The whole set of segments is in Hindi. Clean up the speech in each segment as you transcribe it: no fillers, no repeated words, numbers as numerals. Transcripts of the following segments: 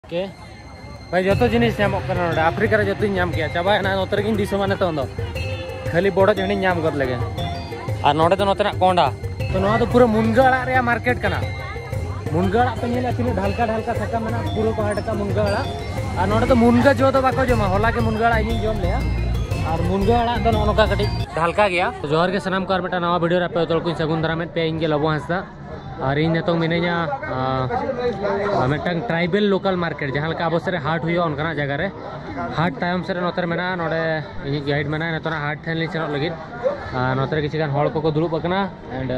के भाई जो जिनिस आफ्रिका रे जो नाम किया चाबाना नोतरगिन दिसोमा नितों दो खाली बड़ो चढ़ी नाम कर लगे और नोडे तो नोतना कोंडा तो नोआ तो पूरा मुनगा अड़ा रे मार्केट कना मुनगा अड़ा पे नेला तिने ढालका ढालका सका मेना पूरा पहाड़ का मुनगा अड़ा और नोडे तो मुनगा जो तो बाको जमा होला के मुनगा अड़ा इन जम लेया और मुनगा अड़ा तो नोका कटी ढालका गया तो जोहर के सनाम को बेटा नवा वीडियो रे पे तो कोई सगुन दाराम पे इंगे लबो हंसदा और इन नितों मिनेजा मेटंग ट्राइबल लोकल मार्केट जहाँ अब से हाट हुई उनका जगह रे हाट तायम से नोतर मेना नोडे इन गाइड मेना नोतना हाट ठेन चलो लगे नोतर किसी हड़ को दुरुब अकना and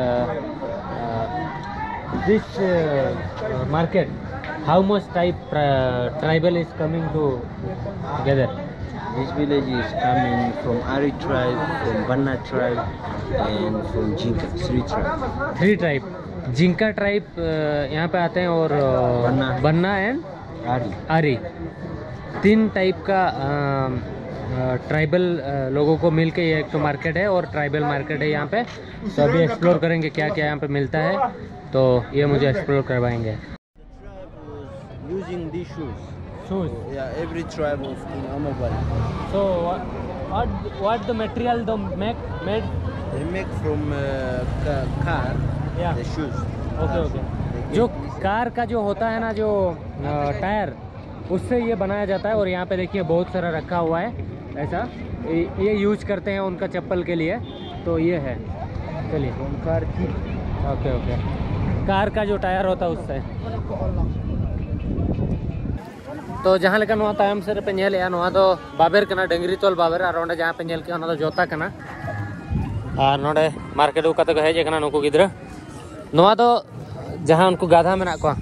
this market how much type tribal is coming to together. This village is coming from Ari tribe, from Banna tribe, and from Jinka. Three tribe. Jinka tribe यहाँ पे आते हैं और बन्ना एंड आरी तीन टाइप का ट्राइबल लोगों को मिलके ये एक तो मार्केट है और ट्राइबल मार्केट है यहाँ पे. तो अभी एक्सप्लोर करेंगे क्या क्या यहाँ पे मिलता है तो ये मुझे एक्सप्लोर करवाएंगे. Using these shoes. Shoes. Yeah, every tribe of in Amabari. So what the material they made? They make from car. Yeah. The shoes. Okay. जो कार का जो होता है ना जो टायर उससे ये बनाया जाता है और यहाँ पे देखिए बहुत सारा रखा हुआ है ऐसा ये यूज करते हैं उनका चप्पल के लिए तो ये है. चलिए कार की. ओके कार का जो टायर होता है उससे तो जहाँ लेकर नवा तायम से पे नेल या नवा तो बाबेर कना डंगरी तोल बाबेर और ओंडे जहाँ पे नेल के ओना तो जोता कना और नोडे मार्केट उका तो हेज कना नुकु गिद्रा नवा तो जहाँ उनको गाधा में ना को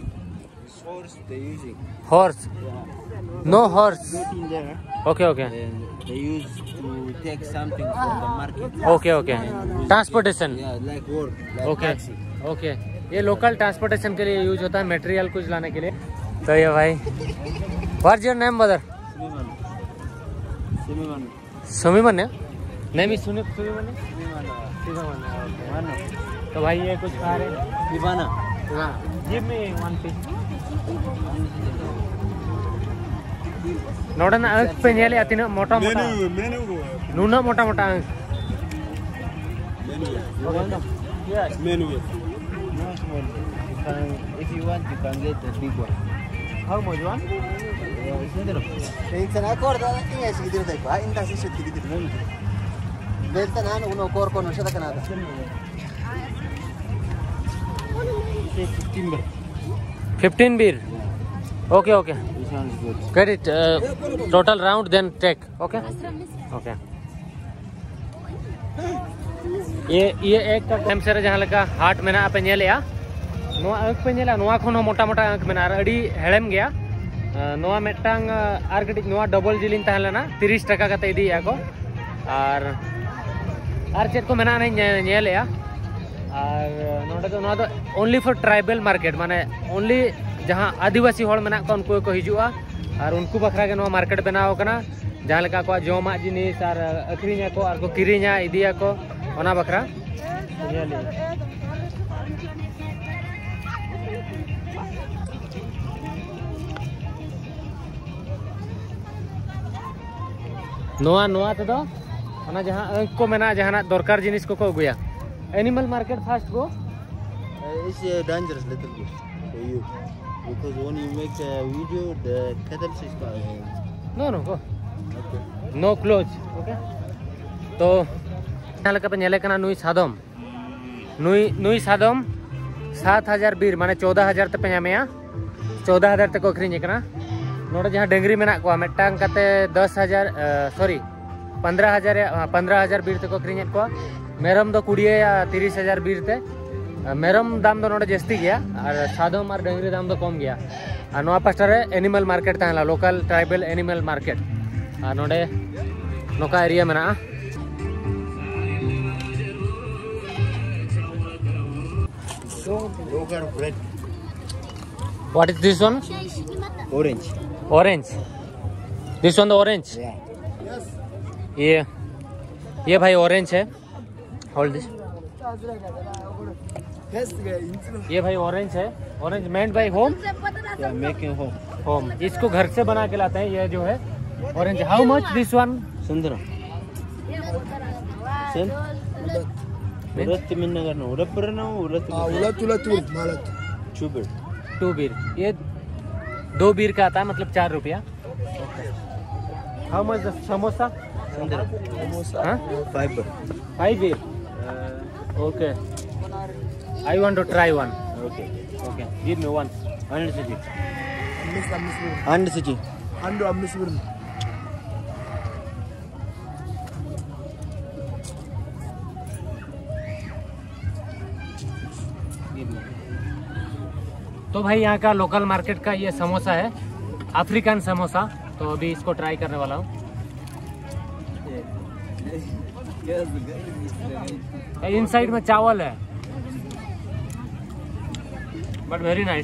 horse no horse. Okay they use to take something from the market. Okay transportation. Yeah, like work, like taxi. Okay ये लोकल ट्रांसपोर्टेशन के लिए यूज होता है मटेरियल कुछ लाने के लिए. तो ये भाई व्हाट्स योर नेम ब्रदर? सुमिमन नहीं भी सुने सुमिमन. तो भाई ये कुछ खा रहे गिव मी वन पीस नोडन अंक पे नेले अतिना मोटा मोटा नूना मोटा मोटा अंक menu. If you want you can get the big one. how much one? It's an accord that is gidiyor da ba inta se süt gidiyor. Belta nano uno corco no shada kanada. 15 beer. Okay. This one is good. Get it total round then take. Okay. ये एक का टाइम से जहाँ लगा हाट में ना पे नेले या नोआ अंक पे नेला नोआ खोनो मोटा मोटा अंक में ना अड़ी हेड़म गया नोआ मेटांग आर कटी नोआ डबल जिलिन ताहले ना 30 टका का इदी या को आर चेक को मेना नहीं नेले या और नोडे तो नोआ तो ओनली फॉर ट्राइबल मार्केट माने ओनली जहाँ आदिवासी होड़ मेना को उनको को हिजुआ और उनको बखरा के नोआ मार्केट बनाओ कना जहाँ लगा को जोमा जिनिस और अखरीना को और को किरीना इदिया को ओना बखरा नोआ तो ओना जहाँ अंक को मेना जहाँ दरकार जिनिस को अगुया. Animal market fast go. It's dangerous little bit for you because when you make a video the cattle is no go no close. Okay तो यहाँ लगा पे नेले कना नुई सादम 7,000 बीर माने 14,000 ते पे नामेया 14,000 तक अखरीन कना नोडे जहाँ डंगरी मेना को मेटांग काते 10,000 सॉरी 15,000 बीर तक अखरीन को मेरम दो 20 या 30,000 बीर ते मेरम दाम दो नोडे जस्ती गया और सादम और डंगरी दाम दो कम गया. और नोआ पास्टर एनिमल मार्केट ताहला लोकल ट्राइबल एनिमल मार्केट और नोडे नोका एरिया मेना. Yogurt bread. What is this one? Orange. This one the orange. Yeah. ये भाई ऑरेंज है. Hold this. ये भाई ऑरेंज है. Orange made by home. Yeah, making home. Home, इसको घर से बना के लाते हैं। ये जो है orange, how much this one? Sandra. Sen? Urat minna karna. Urat purna urat. उलट मालत। Chubir. 2 बीर, ये 2 बीर का आता है, मतलब 4 रुपया। How much samosa? Sandra. हाँ 5. 5 birr. Okay, I want to try one. Okay. Okay, give me one. And Siji. मिस And Siji. अंडो मिस बिरन। तो भाई यहाँ का लोकल मार्केट का ये समोसा है, अफ्रीकन समोसा। तो अभी इसको ट्राई करने वाला हूँ। इनसाइड में चावल है, बट वेरी नाइस।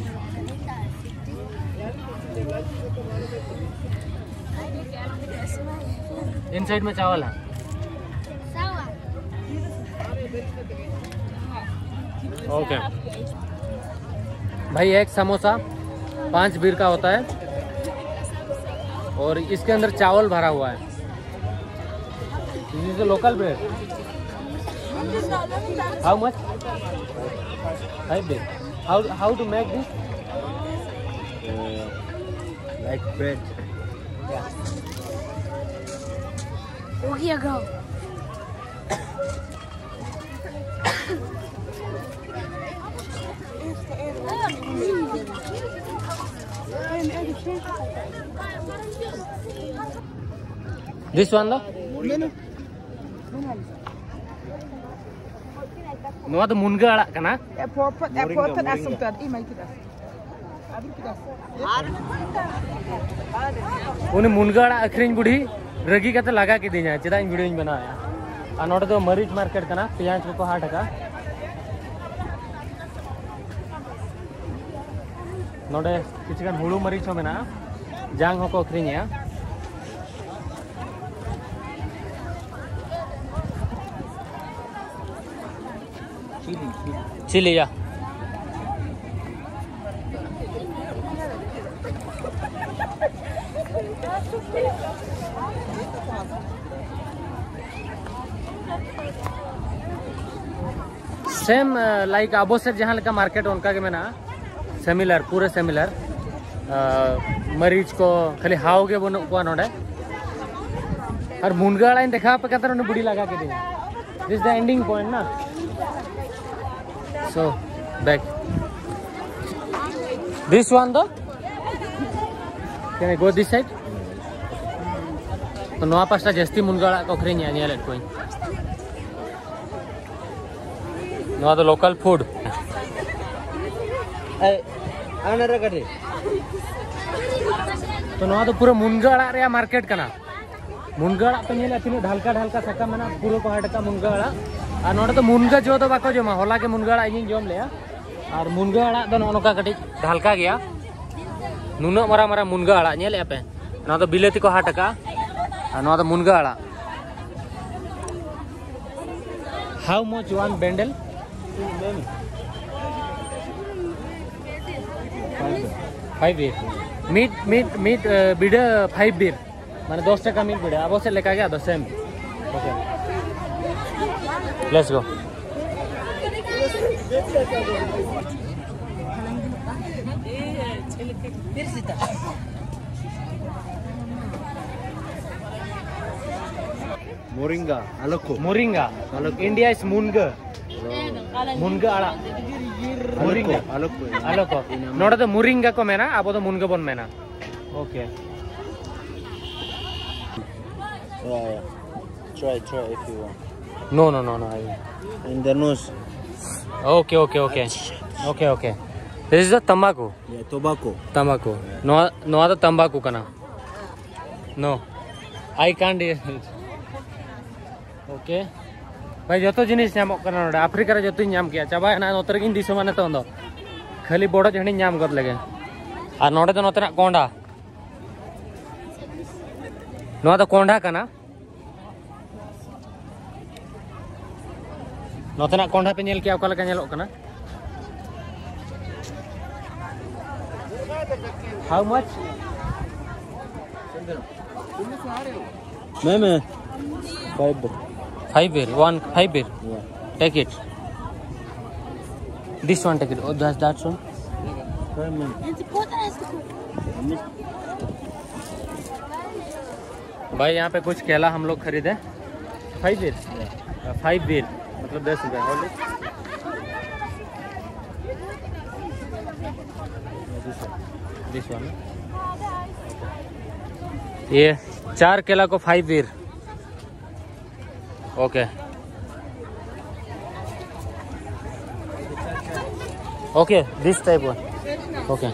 इनसाइड में चावल है। ओके भाई, एक समोसा 5 बीर का होता है और इसके अंदर चावल भरा हुआ है। This is local bread. How much? 5 birr. How to make this? Like bread. Oh, here go. This one though? Nua to munga ala kana? Airport असमतद ई माइक दस। अभी किदस। उन्हें मुनगा ala अखरीन बुढ़ी रगी का तो लगा के दी जाए। चिदा इन वीडियो इन बनाया। आ नोटे तो मरीच मार्केट का ना, पियाज को 8 टका। नोटे किसी का हुड़ू मरीच हो में ना, जांग हो को अखरीन है। चिली या सेम लाइक आबो से जहाँ का मार्केट उनका के में ना सिमिलर, पूरे सिमिलर। मरीच को खाली हाव के बन को नोडे और मुनगा लाइन देखा पे कहता उन्हें बुढ़ी लगा के दी। दिस द एंडिंग पॉइंट ना। So back. This one though? Can I go this side? तो नवा पास्ता जस्ती मुनगाड़ा को खरीद नहीं आने कोई। नवा तो लोकल फूड। आना रखा थे। तो नवा तो पूरा मुनगाड़ा रे मार्केट का ना। मुनगाड़ा तो नहीं लेती ढलका ढलका सका मना पूरा को 8 टका मुनगाड़ा। और नोटे तो मुनगा जो तो बाको जमा होला के मुनगा इन जम लिया। और मुनगा आड़ा तो नोका कटी ढलका गया। नुना मारा मारा मुनगा आड़ा नेले पे ना तो बिलेती को 8 टका और ना तो मुनगा आड़ा। How much one bundle? 5 birr. मीट बीड़ा 5 बीर माने 10 टका मीट बीड़ा। अब से लेका गया 10 सेम। Okay Let's go. Moringa, aloko. Moringa. India is munga. Munga ala. Moringa. Aloko. Aloko. Not the moringa ko mena, abo the munga bon mena. Okay. Yeah. Try if you want. No. In the nose. Okay. This is the tobacco. Yeah, tobacco. Tobacco. No other tobacco kana. No. I can't eat it. Okay. भाई जो तो जिनिस नामक करना नोडे अफ्रीका रे जो तो नाम किया चाबा ना नोतर किन दिसो माने तो अंदो खाली बड़ो जहनी नाम कर लगे। और नोडे तो नोतना कोंडा नो तो कोंडा kana नोतना कोंडा पे नेल किया ओका लगा नेलो kana how much? Ma'am 5 5 beer. 5 beer. Yeah. Take it. This one take it. Oh, that's one. Ma'am. भाई यहाँ पे कुछ केला हम लोग खरीदे 5 beer. 5 beer मतलब 10 रुपये. Hold it. This one. ये 4 केला को 5 beer. Okay okay this type one. Okay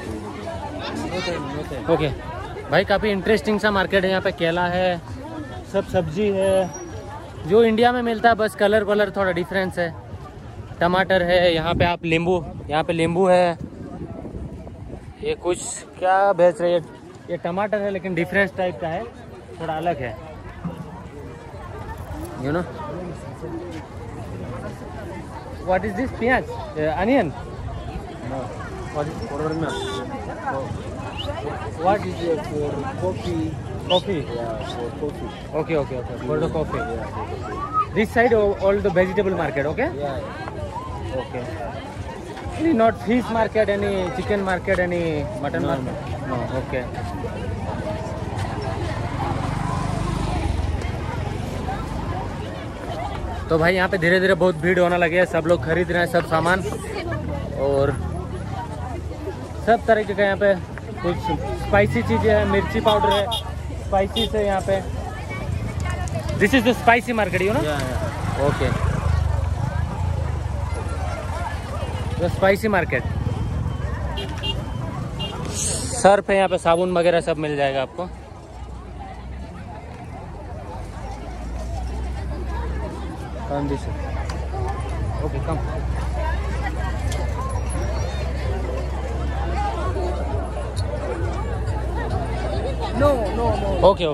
okay भाई काफ़ी इंटरेस्टिंग सा मार्केट है. यहाँ पे केला है, सब सब्जी है जो इंडिया में मिलता है, बस कलर थोड़ा डिफरेंस है. टमाटर है यहाँ पे, आप नींबू, यहाँ पे नींबू है. ये कुछ क्या बेच रहे हैं? ये टमाटर है लेकिन डिफरेंस टाइप का है, थोड़ा अलग है. You know what is this? Piyaj, onion. No. What is Watermelon. what This is for coffee. coffee? Yeah, for coffee. Okay for the coffee. Yeah, for coffee. This side all the vegetable market. Okay. Yeah. Okay. Any not fish market, any chicken market, any mutton No, market? No. Okay. तो भाई यहाँ पे धीरे धीरे बहुत भीड़ होने लगी है. सब लोग खरीद रहे हैं सब सामान, और सब तरीके का यहाँ पे कुछ स्पाइसी चीज़ें है. मिर्ची पाउडर है, स्पाइसी है यहाँ पे. This is the spicy market, you know. Yeah. Okay the spicy market. सर्फ है यहाँ पे, साबुन वगैरह सब मिल जाएगा आपको. Come this way. Okay come. No. Okay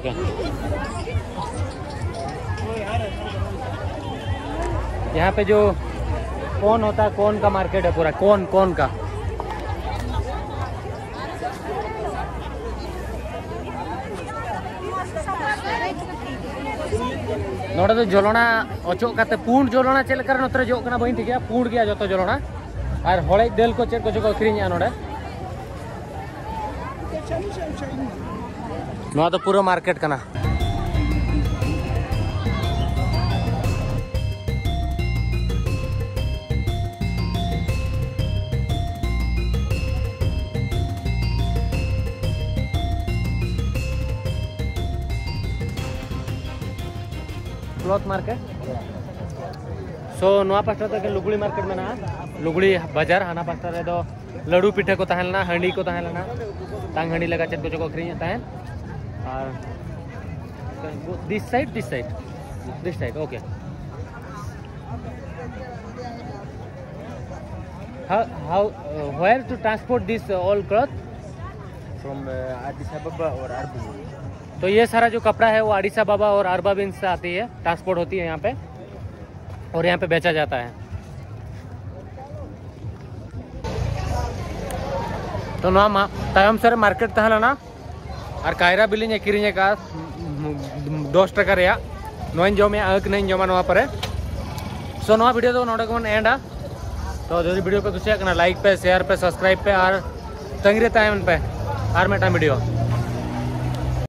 यहाँ पे जो कौन होता है, कौन का मार्केट है पूरा, कौन का. नोड़े तो जोलोना अचोक काते पूर्ण जोलोना चेल कर नोतरे जो कना बहिन ठीक है. पूर्ण गया जो तो जोलोना और होड़े देल को चेक को जो अखरीन नोड़े. नोआ तो पूरा मार्केट कना. Cloth market. सो नोआ पास्टा तक लुगड़ी मार्केट में ना, लुगड़ी बाजार हाना पास्टा रे दो लड्डू पिठे को तहलना, हंडी को तहलना, टांग हंडी लगा चेक को अखरीन तहन. और this side okay. how where to transport this all cloth? From Addis Ababa or Arbu. तो ये सारा जो कपड़ा है वो आडिसा बाबा और अरबाबिन से आती है, ट्रांसपोर्ट होती है यहाँ पे, और यहाँ पे बेचा जाता है. तो ना तायम सर मार्केट तहल ना और कायरा बिलिंग किरिंग का 10 टका रे नोन जमे अक नहीं जमा नवा परे. सो नवा वीडियो तो नोडे को एंड. तो जो वीडियो पे कुछ लाइक पे, शेयर पे, सब्सक्राइब पे और तंगरे तायम पे और मेटा वीडियो.